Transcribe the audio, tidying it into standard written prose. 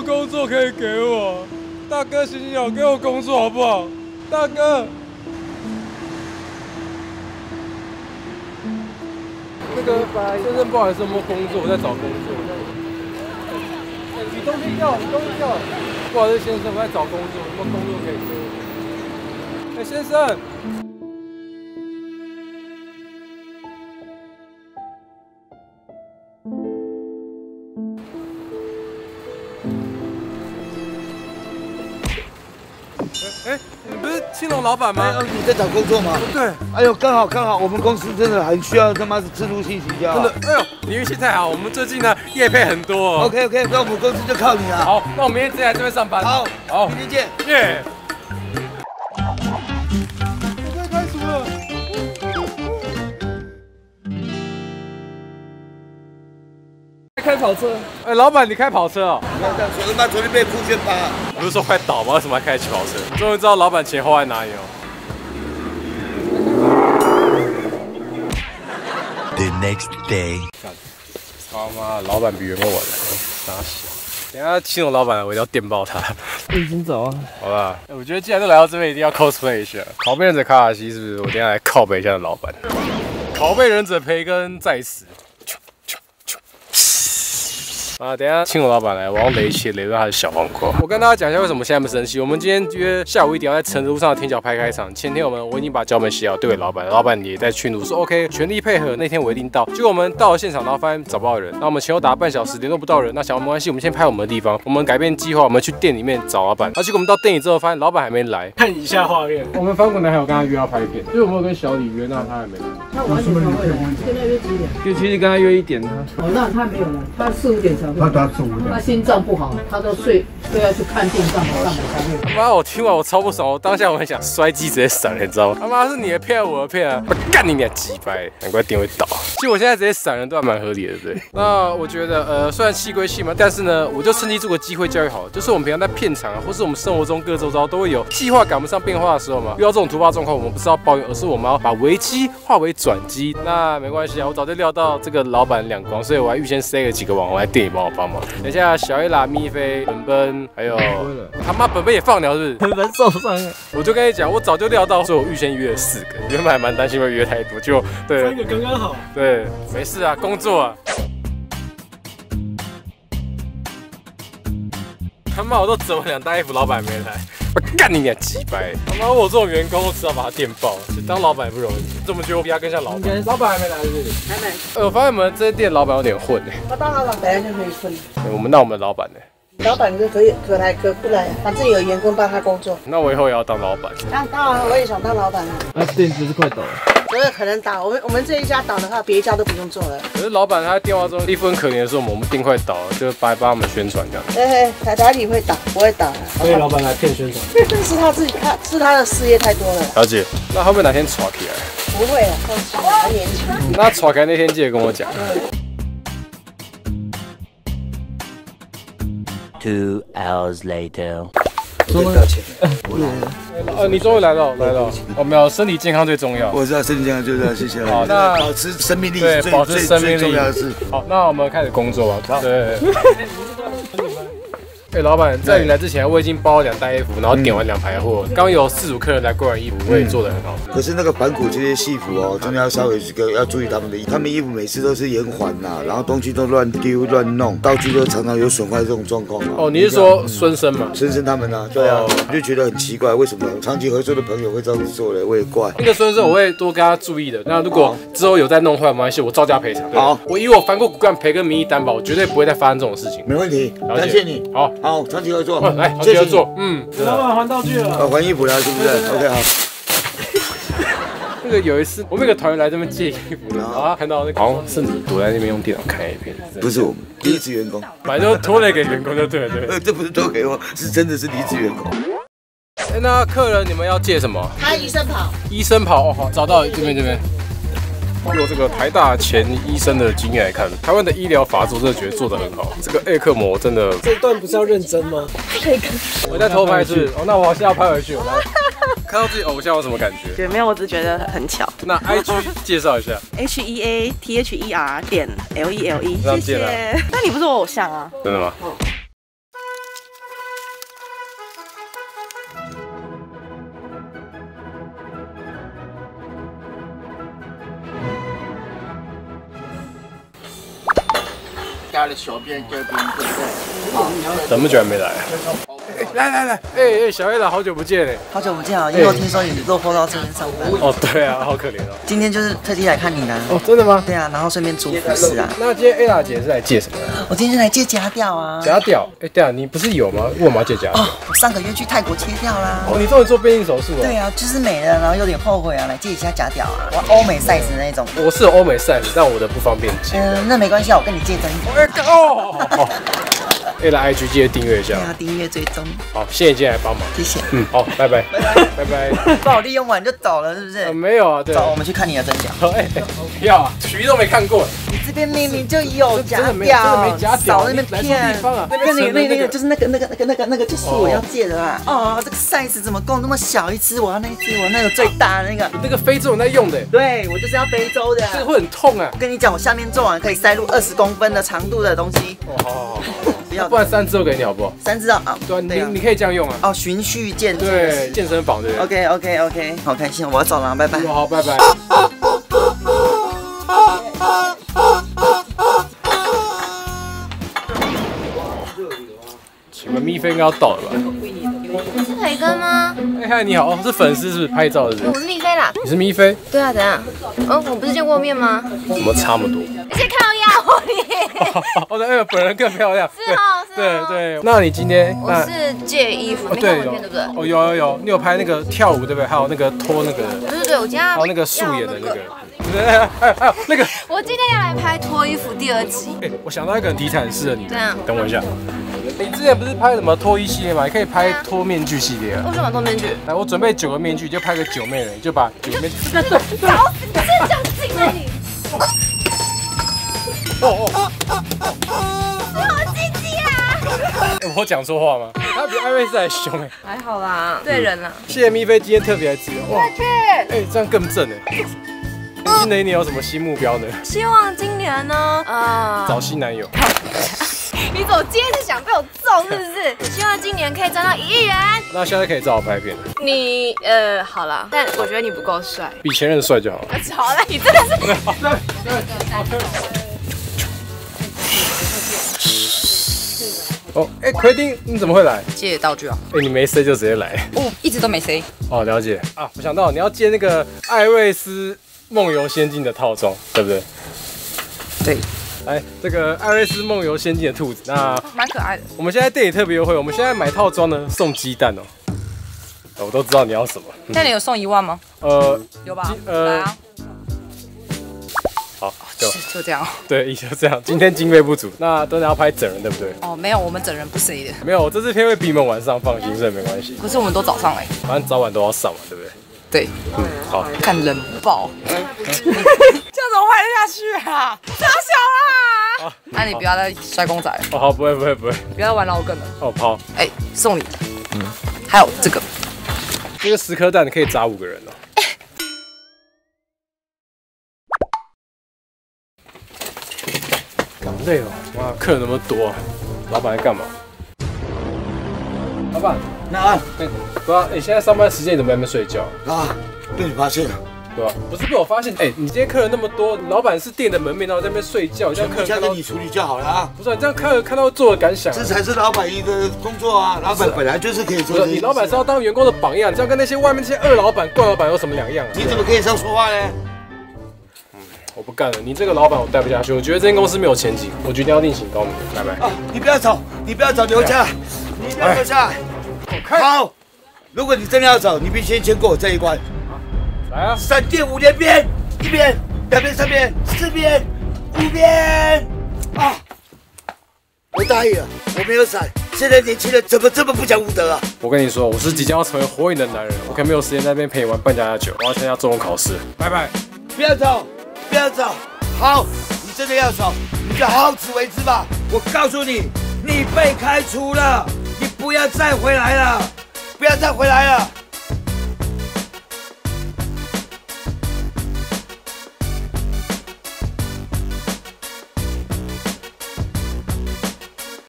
工作可以给我？大哥，行行好，给我工作好不好？大哥。那个先生，不好意思，有没有工作？我在找工作。你东西掉，你东西掉。不好意思，先生，我在找工作，有没有工作可以给我？哎，先生。哎，你不是青龙老板吗？ 你在找工作吗？ 对。 哎呦，刚好，我们公司真的很需要他妈的制度性行销。 真的，哎呦，你运气太好，我们最近呢业配很多。 OK， 那我们公司就靠你了。 好，那我明天直接来这边上班。 好，明天见。 耶。我快开除了。开跑车？哎，老板，你开跑车哦？ 不要这样说，他妈昨天被酷炫扒。 不是说快倒吗？为什么还开起跑车？终于知道老板钱花在哪里了。 The next day， 他妈，老板比员工晚来，傻小。等一下青龙老板，我一定要电爆他。 我已经走啊。 好吧，我觉得既然都来到这边，一定要 cosplay 一下。拷贝忍者卡卡西是不是？我等一下来靠北一下老板。拷贝忍者培根在此。啊，等一下青龙老板来，我要雷切雷到他的小黄瓜。我跟大家讲一下为什么现在那么生气。我们今天约下午1点要在成都上的天桥拍开场。前天我已经把脚本写好对给老板，老板也在群组说 OK， 全力配合。那天我一定到。结果我们到了现场，然后发现找不到人。那我们前后打了半小时，联络不到人。那想没关系，我们先拍我们的地方。我们改变计划，我们去店里面找老板。结果我们到店里之后，发现老板还没来。 看以下画面， 我们翻滚男还有跟他约要拍片，所以我们有跟小李约，那他还没来。 他晚点才会来，现在约几点？ 就其实跟他约1点他。 哦，那他没有来，他4、5点才会。他打4、5点。他心脏不好，他都睡要去看病干嘛才会。 他妈，我听完我超不爽，我当下我很想摔机直接闪人，你知道吗？他妈是你的片，我的片啊！我干你俩鸡掰，难怪店会倒。其实我现在直接闪人都还蛮合理的，对不对？那我觉得虽然气归气嘛，但是呢，我就趁机做个机会教育好，就是我们平常在片场啊，或是我们生活中各周遭都会有计划赶不上变化的时候嘛。遇到这种突发状况，我们不是要抱怨，而是我们要把危机化为转机。那没关系啊，我早就料到这个老板亮光，所以我还预先塞了几个网红来店里帮我帮忙。等一下，小 A 啦、咪菲、本本，还有他妈本本也放鸟是不是？ 本本受伤了。 我就跟你讲，我早就料到，所以我预先约了4个，原本还蛮担心会约太多，就对 3个刚刚好。 对，没事啊，工作啊。他妈，我都折完2袋衣服，老板没来，我干你俩鸡掰！他妈，我这种员工，我只好把他电爆。当老板也不容易，这么觉得我比他更像老板。老板还没来是不是？ 还没。 我发现我们这些店老板有点混哎。 他当老板本来就可以混。 我们的老板呢？ 老板就可以可来可不来，反正有员工帮他工作。 那我以后也要当老板。 当然，我也想当老板啊。 那店不是快倒了？ 所以可能倒，我们这一家倒的话，别一家都不用做了。 可是老板他在电话中一副很可怜的说，我们店快倒了，就帮他们宣传这样。 台里会倒，不会倒。 所以老板来骗宣传。 是他自己看，是他的事业太多了。 了解。那会不会哪天吵起来？ 不会了，放心，还年轻。 那吵起来那天记得跟我讲。 2 hours later， 说道歉。 你终于来了。我们要身体健康最重要。 我知道身体健康最重要，谢谢。 好，那保持生命力对，保持生命力最重要的事。 好，那我们开始工作吧。对。老板，在你来之前，我已经包了2袋衣服，然后点完2排货。刚有4、5客人来过来衣服，我也做得很好。 可是那个反骨这些戏服哦，真的要稍微要注意他们的衣服。他们衣服每次都是延缓呐，然后东西都乱丢乱弄，道具都常常有损坏这种状况啊。 哦，你是说孙生吗？ 孙生他们啊，对啊，我就觉得很奇怪，为什么长期合作的朋友会这样子做呢？我也怪。 那个孙生我会多跟他注意的。那如果之后有再弄坏，没关系，我照价赔偿。 好， 我以我翻过骨干赔跟民意担保，我绝对不会再发生这种事情。 没问题，感谢你。好，长期合作。 来，长期合作。 老板还道具了。 还衣服了，是不是 ？OK， 好。 那个有一次，我们有个团员来这边借衣服，然后他看到那个好像是你躲在那边用电脑看 A 片， 不是我们离职员工， 反正就拖累给员工就对了，对。 这不是拖给我，是真的是离职员工。 那客人你们要借什么？ 他医生袍。 医生袍哦，好，找到这边。有这个台大前医生的经验来看，台湾的医疗法制我真的觉得做得很好。这个 A 克膜真的， 这段不是要认真吗？ 我在偷拍是哦，那我现在要拍回去。我来看到自己偶像有什么感觉？ 对，没有，我只是觉得很巧。 那 IG 介绍一下 HEATHER.LELE， 谢这样借了。 谢。那你不是我偶像啊？ 真的吗？ 家的小便这边对不对？ 怎么久还没来？来，哎，小黑老，好久不见哎！ 好久不见啊，因为我听说你落魄到这边上班。 哦，对啊，好可怜哦。 今天就是特地来看你的。 哦，真的吗？ 对啊，然后顺便租服饰啊。 那今天 Ella 姐是来借什么的？ 我今天是来借假屌啊。 假屌？哎，对啊，你不是有吗？为什么要借假屌？ 哦，我上个月去泰国切掉啦。 哦，你终于做变性手术了？ 对啊，就是美了，然后有点后悔啊，来借一下假屌啊。我欧美 size 的那种。 我是有欧美 size，但我的不方便借。 那没关系啊，我跟你借真的。 哦。Ella IG 记得订阅一下。 对啊，订阅追踪。 好，谢谢今天来帮忙。 谢谢。 好，拜拜。 把我利用完就走了，是不是？ 没有啊，对。 走，我们去看你的真屌。 哎，不要啊，鱼都没看过。 你这边明明就有假屌， 真的没假屌， 少那边骗。那个就是那个就是我要借的啦。哦，这个 size 怎么够那么小一只？我要那一只，我那个最大的那个。 那个非洲人在用的。 对，我就是要非洲的。 这个会很痛啊！ 我跟你讲，我下面做完可以塞入20公分的长度的东西。 哦，好。不然3只都给你好不好 ？3只啊， 对啊，你可以这样用啊。 哦，循序渐进。 对，健身房对。 OK，好开心，我要走了，拜拜。 好，拜拜。请问咪菲应该要到了吧？ 是培根吗？ 哎嗨，你好，哦，是粉丝是不是拍照的？ 我是咪菲啦。 你是咪菲？ 对啊，怎样？哦，我不是见过面吗？ 怎么差那么多？ 你先看我呀，你。 哦，对，本人更漂亮。 是哦。 对。那你今天？ 我是借衣服，没看我片对不对？ 哦，有，你有拍那个跳舞对不对？还有那个脱那个。 对，我今天。 还有那个素颜的那个。还有那个。 我今天要来拍脱衣服第2集。 哎，我想到一个题材很适合你。 这样。 等我一下。你之前不是拍什么脱衣系列吗？你可以拍脱面具系列啊。 为什么脱面具？ 来，我准备9个面具，就拍个9妹人，就把9个面具。 找死！你真讲进了你！好鸡鸡啊！ 我讲错话吗？他比艾瑞斯还凶哎。 还好啦，对人啦。 谢谢咪菲今天特别来支援。哇，哎，这样更正哎。新的一年有什么新目标呢？ 希望今年呢， 找新男友。 你怎么今天是想被我揍是不是？希望今年可以赚到1亿元。 那现在可以找我拍片了。 你好了，但我觉得你不够帅， 比前任帅就好了。 好了，你真的是。 哦，哎，奎丁，你怎么会来？ 借道具啊。 哎，你没 say 就直接来。 哦，一直都没 say。 哦，了解啊。我想到你要借那个艾瑞斯梦游仙境的套装，对不对？ 对。 来，这个艾瑞斯梦游仙境的兔子，那蛮可爱的。 我们现在店里特别优惠，我们现在买套装呢送鸡蛋哦。我都知道你要什么。 那你有送1万吗？有吧？来啊。 好， 就这样。 对，就这样。今天经费不足，那真的要拍整人，对不对？ 哦，没有，我们整人不 C 的。 没有，这次片会比你们晚上放心，所以没关系。 可是我们都早上来， 反正早晚都要上嘛，对不对？ 对， 好， 看人爆。这样怎么拍得下去啊？太小啦！那你不要再摔公仔了。 哦，好，不会。 不要再玩老梗了。 哦，好。 哎，送你。还有这个 10颗蛋可以砸5个人哦。好累哦，哇，客人那么多啊，老板在干嘛？老板， 那对啊，现在上班时间你怎么还没睡觉啊？被你发现了。 对吧？不是被我发现，你今天客人那么多，老板是店的门面，然后在那边睡觉，这样客人交给你处理就好了啊。 不是，你这样看到做的感想， 这才是老板的工作啊。老板本来就是可以做的。 你老板是要当员工的榜样，你这样跟那些外面那些2老板、惯老板有什么两样啊？ 你怎么可以这样说话呢？ 我不干了，你这个老板我带不下去，我觉得这间公司没有前景，我决定要另请高明，拜拜。 你不要走，留下，你不要留下。好，如果你真的要走，你必须先过我这一关。 来啊 ！3遍5连鞭，1遍、2遍、3遍、4遍、5遍。啊！我答应了，我没有闪。现在年轻人怎么这么不讲武德啊？ 我跟你说，我是即将要成为火影的男人，我可能没有时间在那边陪你玩扮家家酒，我要参加中文考试，拜拜。 不要走，不要走。好，你真的要走，你就好自为之吧。我告诉你，你被开除了，你不要再回来了，不要再回来了。